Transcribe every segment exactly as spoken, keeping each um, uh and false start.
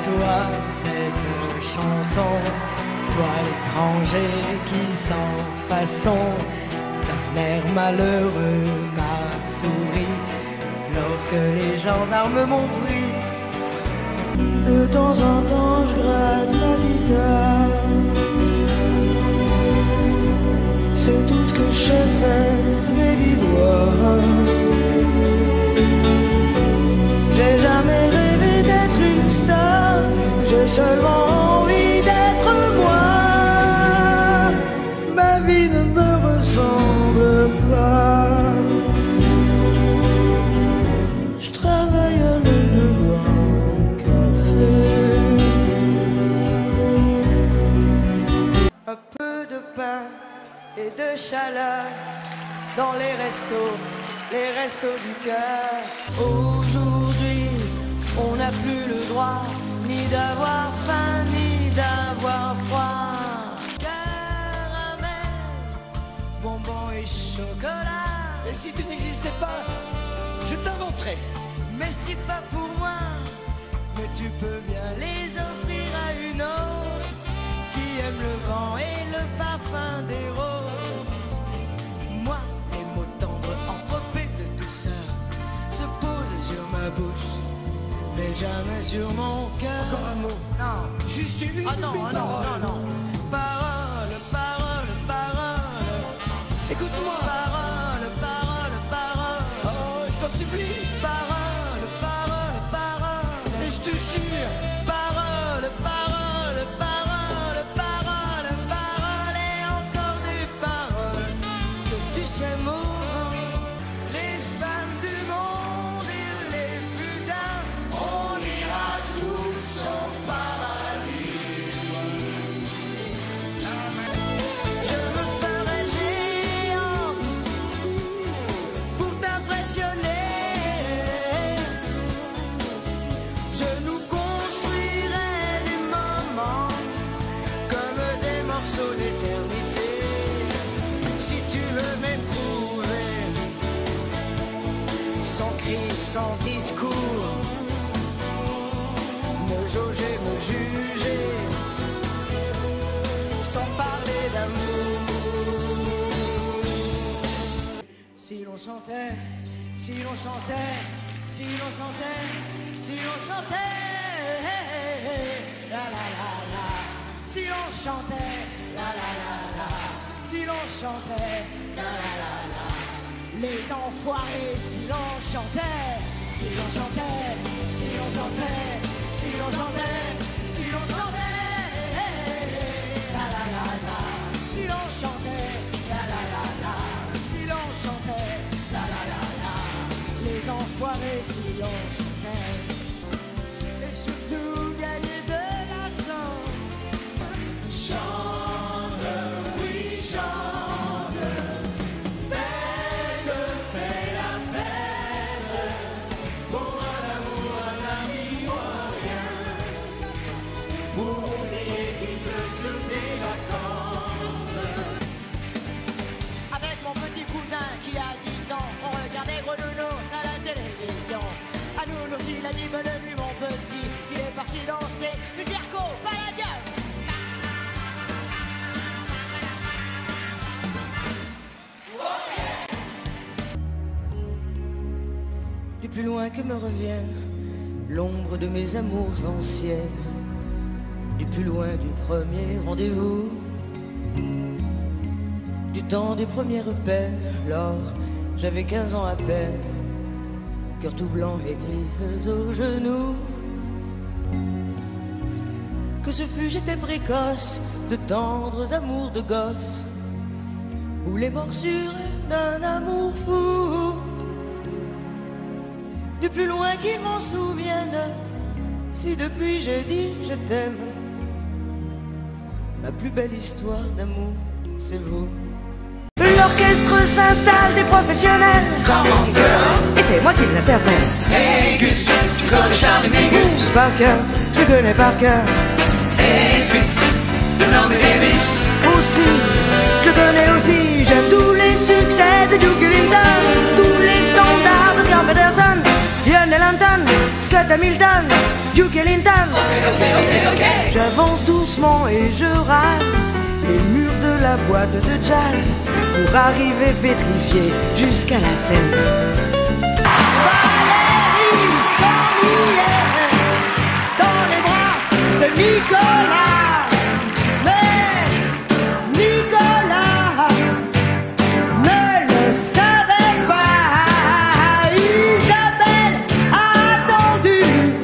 toi cette chanson, toi l'étranger qui sans façon d'un air malheureux m'a souri lorsque les gendarmes m'ont pris. De temps en temps je gratte ma guitare, c'est tout ce que je fais de mes dix doigts. J'ai jamais rêvé d'être une star, j'ai seulement envie d'être moi. Ma vie ne me ressemble pas. Je travaille à l'aide de boire café. Un peu de pain et de chaleur dans les restos, les restos du cœur. Aujourd'hui, on n'a plus le droit ni d'avoir faim, ni d'avoir froid. Caramel, bonbons et chocolat. Et si tu n'existais pas, je t'inventerais. Mais c'est pas pour moi, mais tu peux bien les offrir à une autre qui aime le vent et le parfum des roses. Moi, les mots tendres enveloppés de douceur se posent sur ma bouche, mais jamais sur mon cœur. Encore un mot. Non. Juste une, Ah non, une non, parole. non, non. Parole, parole, parole. Écoute-moi. Parole, parole, parole. Oh, je t'en supplie. Parole, parole, parole. Et je te jure. Parole, parole, parole, parole, parole. Et encore des paroles que tu sais mourant. Les femmes du monde et les putains, on ira tous au paradis. Je me ferai géant pour t'impressionner. Je nous construirai des moments comme des morceaux d'éternité. Si tu veux m'éprouver, sans cri, sans discours, me jauger, me juger, sans parler d'amour. Si l'on chantait, si l'on chantait, si l'on chantait, si l'on chantait, la la la la, si l'on chantait, la la la la, si l'on chantait, la la la la, les enfoirés, si l'on chantait, si l'on chantait, si l'on chantait, si l'on chantait, si l'on chantait, la la la la, si l'on chantait, la la la la, si l'on chantait, la la la la, les enfoirés, si l'on chantait, et surtout gagner de l'argent. Chante, oui chante, fête, fais la fête, pour un amour, un ami ou rien, pour oublier qu'il pleut sur tes vacances. Avec mon petit cousin qui a dix ans, on regardait Gros Nounours à la télévision. À nous aussi, il a dit bonne nuit mon petit, il est parti danser du Dirco, pas la gueule. Du plus loin que me revienne l'ombre de mes amours anciennes, du plus loin du premier rendez-vous, du temps des premières peines, lors j'avais quinze ans à peine, cœur tout blanc et griffes aux genoux. Que ce fut, j'étais précoce, de tendres amours de gosse, ou les morsures d'un amour fou. Du plus loin qu'ils m'en souviennent, si depuis j'ai dit je t'aime, ma plus belle histoire d'amour, c'est vous. L'orchestre s'installe, des professionnels, Come on girl. et c'est moi qui l'interprète. Hey Gus, tu connais Charlie Mingus. Par cœur, je connais par cœur. Hey fils, le nom est Davis. Aussi, je connais aussi, j'aime tous les succès de Duke Ellington, tous les standards de Oscar Peterson, Lionel Hampton, Scott Hamilton, Duke Ellington. J'avance doucement et je rase les murs de la boîte de jazz pour arriver pétrifié jusqu'à la scène. Valérie s'ennuyait dans les bras de Nicolas, mais Nicolas ne le savait pas. Isabelle a attendu,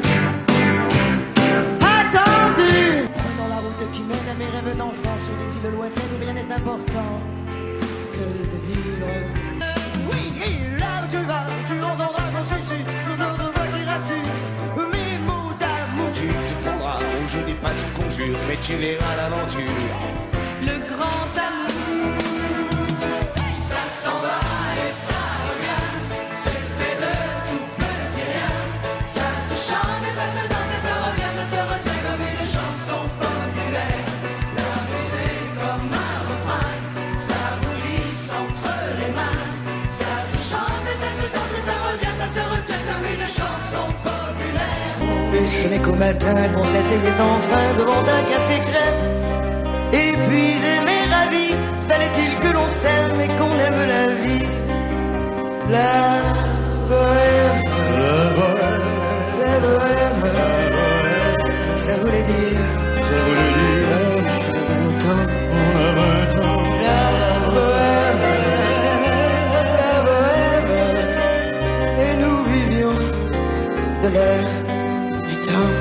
attendu. Dans la route qui mène à mes rêves d'enfant sur des îles lointaines où rien n'est important que de vivre. Oui, et là où tu vas, tu entendras, j'en suis sûr, d'autres voix qui rassurent mes mots d'amour. Tu te prendras au jeu des passions conjures, mais tu verras l'aventure. Le grand amour. Ça s'en va et ça revient, c'est fait de tout petit rien. Ça se chante et ça se danse et ça revient, ça se retient comme une chanson populaire. L'amour c'est comme un refrain, ça vous glisse entre les mains. Ça se chante et ça se danse et ça revient, ça se retient comme une chanson populaire. Et ce n'est qu'au matin qu'on s'asseyait enfin devant un café crème. Et puis aimer ravi, fallait-il que l'on s'aime et qu'on aime la vie. La bohème, la bohème, la bohème, ça voulait dire, ça voulait dire, on a vingt ans, on a vingt ans. La bohème, la bohème, et nous vivions de l'air du temps.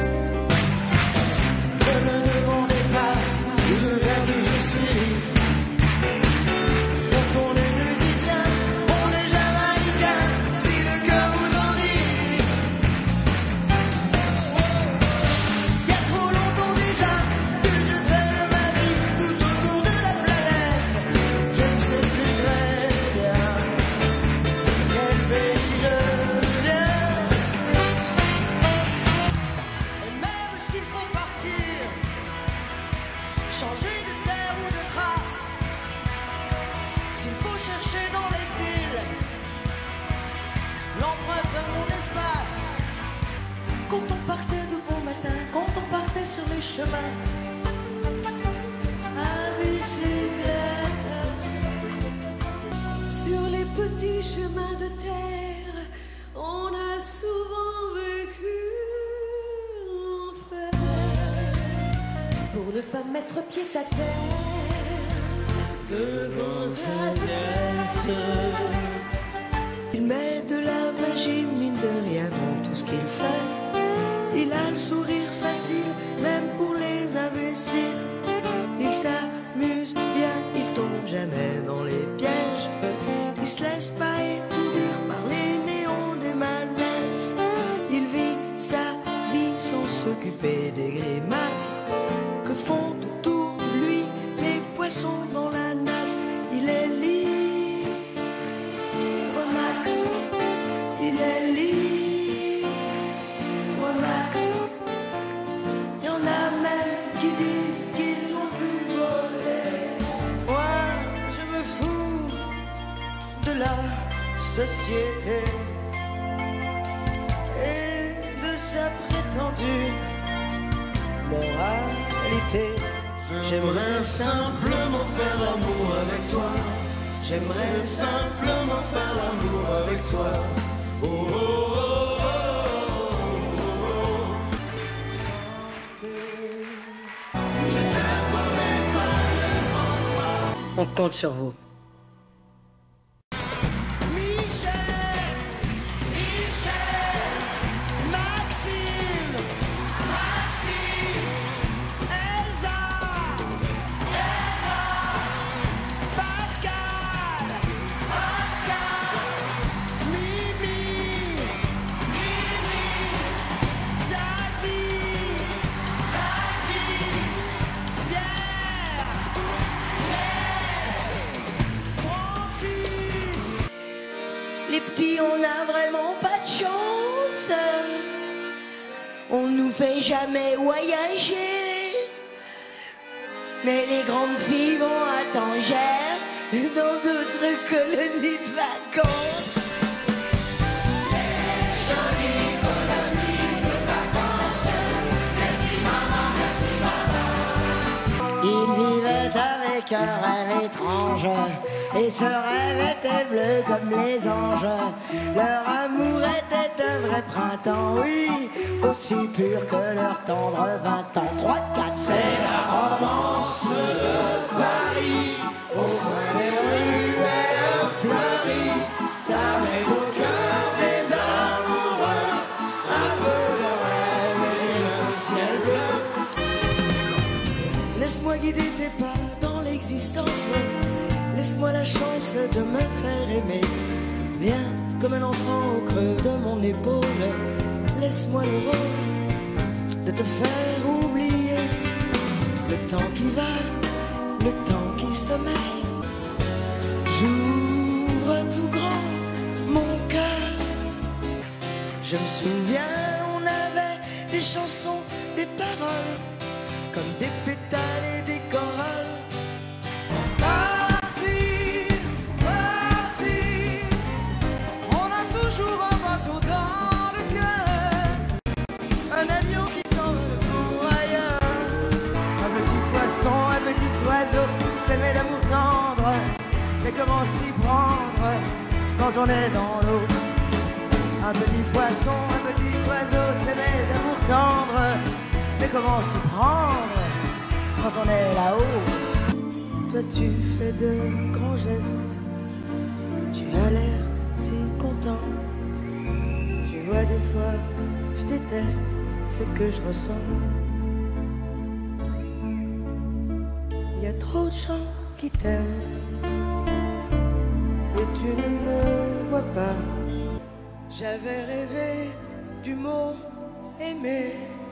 Changer de terre ou de trace, s'il faut chercher dans l'exil l'empreinte de mon espace. Quand on partait de bon matin, quand on partait sur les chemins à bicyclette, sur les petits chemins de terre, on a souvent vécu l'enfer. Pour ne pas mettre pied à terre devant sa tête, il met de la magie, mine de rien, dans tout ce qu'il fait. Il a le sourire facile, même pour les imbéciles. Il s'amuse bien, il tombe jamais dans les pièges. Il se laisse pas étourdir par les néons des manèges. Il vit sa vie sans s'occuper des grimaces que font autour de lui les poissons dans la nasse. Il est libre, Max. Il est libre, Max. Y en a même qui disent qu'ils l'ont pu voler. Moi, je me fous de la société et de sa prétendue moralité. J'aimerais simplement faire l'amour avec toi. J'aimerais simplement faire l'amour avec toi. Oh, oh, oh, oh, oh, oh. Je t'aime pas le grand soir. On compte sur vous. Les petits, on n'a vraiment pas de chance. On nous fait jamais voyager. Mais les grandes filles vont à Tanger, dans d'autres colonies de vacances. Les jolies colonies de vacances. Ils vivaient avec un rêve étrange, et ce rêve était bleu comme les anges. Leur amour était un vrai printemps, oui, aussi pur que leur tendre vingt ans. Trois, quatre, c'est la romance de Paris, au coin des rues elle fleurit, ça met au cœur des amoureux un peu de rêve et un ciel bleu. Laisse-moi guider tes pas dans l'existence, laisse-moi la chance de me faire aimer. Viens comme un enfant au creux de mon épaule, laisse-moi le rôle de te faire oublier le temps qui va, le temps qui sommeille. J'ouvre tout grand mon cœur. Je me souviens, on avait des chansons, des paroles, comme des pétales et des chorales. Partir, partir, on a toujours un bateau dans le cœur. Un avion qui s'envole pour ailleurs. Un petit poisson, un petit oiseau, s'aimer d'amour tendre. Mais comment s'y prendre quand on est dans l'eau? Un petit poisson, un petit oiseau, s'aimer d'amour tendre. Mais comment s'y prendre quand on est là-haut? Toi tu fais de grands gestes, tu as l'air si content. Tu vois des fois, je déteste ce que je ressens. Il y a trop de gens qui t'aiment et tu ne me vois pas. J'avais rêvé du mot aimer.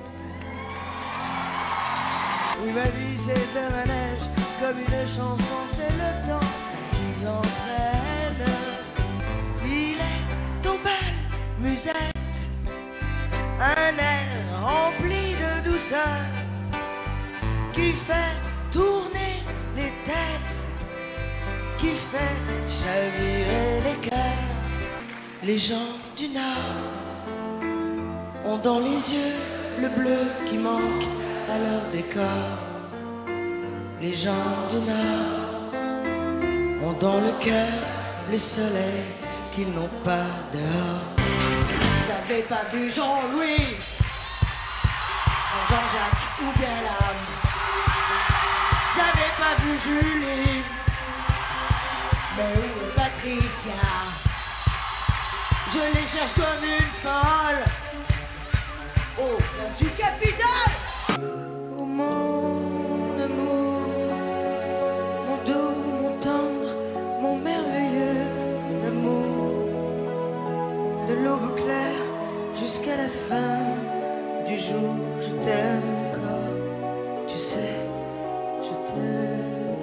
Oui, ma vie c'est un manège, comme une chanson, c'est le temps qui l'entraîne. Il est au bal, musette, un air rempli de douceur qui fait tourner les têtes, qui fait chavirer les cœurs. Les gens du Nord ont dans les yeux le bleu qui manque à leur décor. Les gens du Nord ont dans le cœur le soleil qu'ils n'ont pas dehors. Vous avez pas vu Jean-Louis, Jean-Jacques ou bien l'âme? Vous avez pas vu Julie, mais où est Patricia? Je les cherche comme une folle au place du Capitole. Oh mon amour, mon doux, mon tendre, mon merveilleux amour, de l'aube claire jusqu'à la fin du jour, je t'aime encore, tu sais, je t'aime.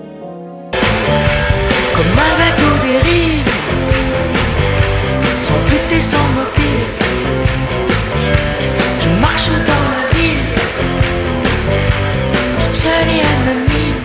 Comme un bateau dérive, sans but et sans mobile, je marche dans la ville, toute seule et anonyme.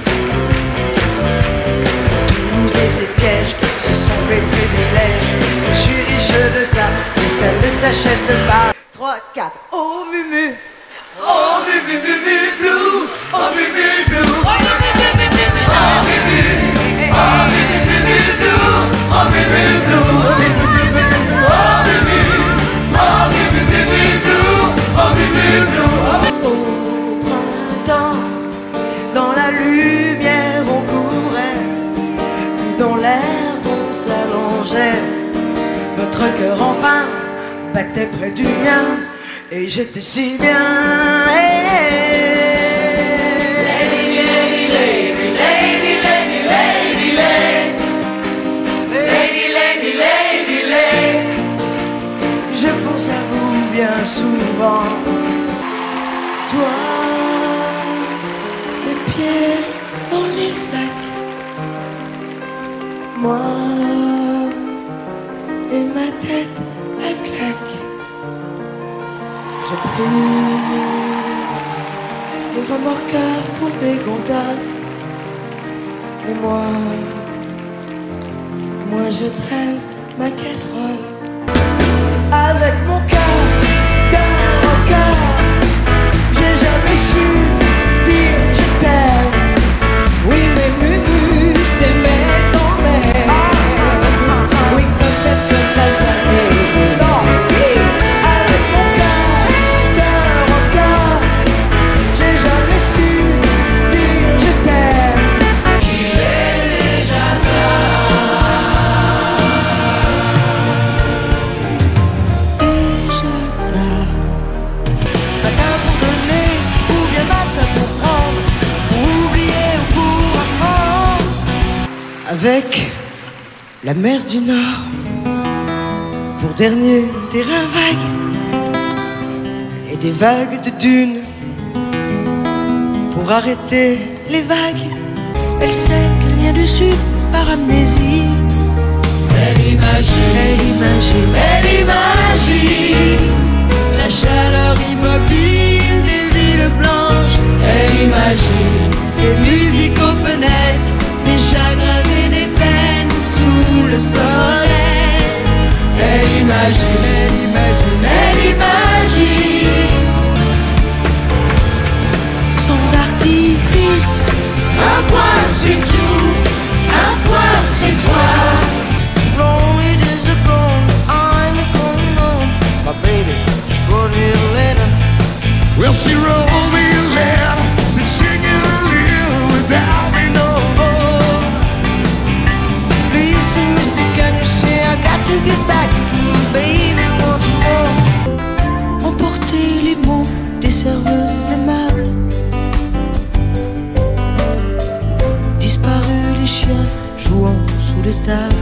Toulouse et ses pièges, ce sont mes privilèges. Je suis riche de ça, mais ça ne s'achète pas. Trois, quatre, oh mumu, oh mumu, mumu, blue, oh mumu, blue, oh mumu, mumu, mumu, oh mumu, oh mumu, mumu, blue, oh mumu, blue, oh mumu, mumu, oh mumu, oh mumu, mumu, blue, oh mumu, blue. Au printemps, dans la lumière on courait, puis dans l'herbe on s'allongeait. Votre cœur enfin battait près du mien, et j'étais si bien. Hey, lady, lady, lady, lady, lady, lady, lady, lady, lady, lady, lady. Je pense à vous bien souvent. Toi, les pieds dans les flaques, moi et ma tête à claque. J'ai pris les remorqueurs pour des gondoles, et moi, moi je traîne ma casserole avec mon cœur d'un rocker. J'ai jamais su dire je t'aime. avec la mer du Nord pour dernier terrain vague et des vagues de dunes pour arrêter les vagues. Elle sait qu'elle vient du sud par amnésie. Elle imagine, Elle imagine, elle imagine la chaleur immobile des villes blanches. Elle imagine ces musiques aux fenêtres, des chagrins et des peines sous le soleil. Elle imagine, elle imagine, elle imagine sans artifice. un point c'est tout, un point c'est toi. Lonely disappointed, I'm going home. My baby just wrote me a letter. Well, she wrote me a letter, said she can live without me no more. Please, mister, can you say I got to get back to my baby once more. Emporter les mots des serveuses aimables, disparu les chiens jouant sous les tables,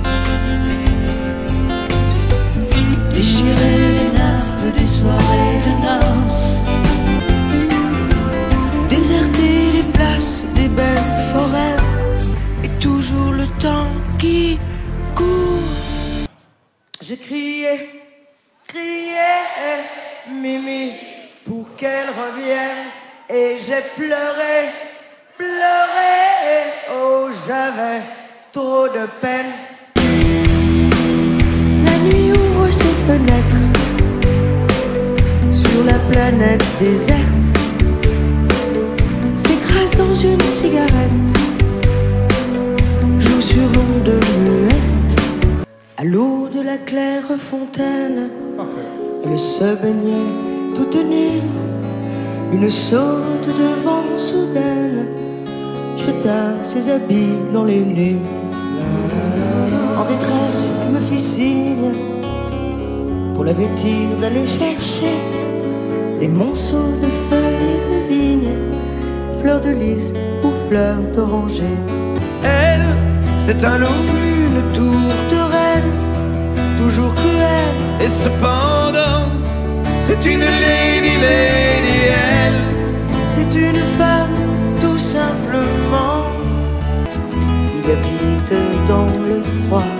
déchirer les nappes des soirées de noces, déserter les places des belles forêts, et toujours le temps qui court. J'ai crié, crié, Mimi, pour qu'elle revienne, et j'ai pleuré, pleuré, oh j'avais trop de peine. La nuit ouvre ses fenêtres sur la planète déserte, s'écrase dans une cigarette, joue sur l'onde muette. À l'eau de la claire fontaine, elle se baignait toute nue. Une saute de vent soudaine jeta ses habits dans les nues. En détresse, elle me fit signe pour la vêtir d'aller chercher les monceaux de feuilles de vigne, fleurs de lys ou fleurs d'oranger. Elle, c'est un loup, une tourterelle, toujours cruelle, et cependant, c'est une lady, lady, elle. C'est une femme, tout simplement. Il habite dans le froid.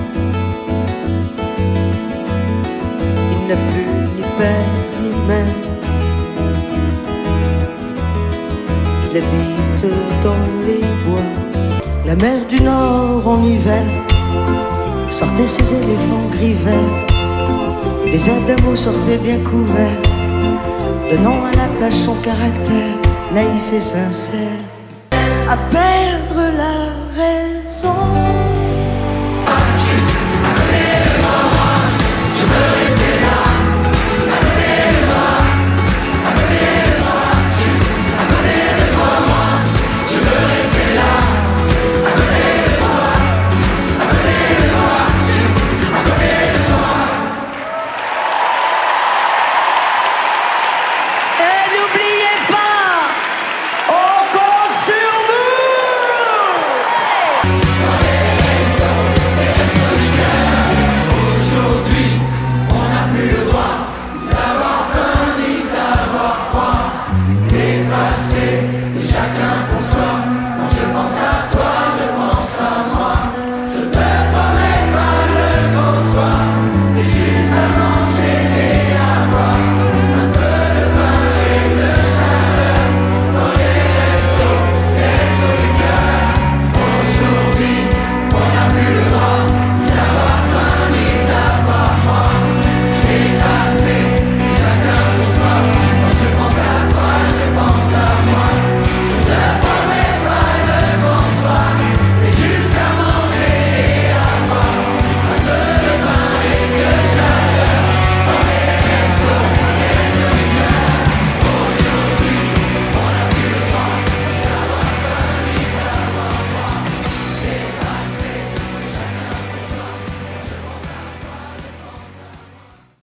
Il n'a plus ni père ni mère. Il habite dans les bois. La mer du Nord en hiver sortait ses éléphants gris verts. Les adamos sortaient bien couverts, donnant à la plage son caractère naïf et sincère. À perdre la raison.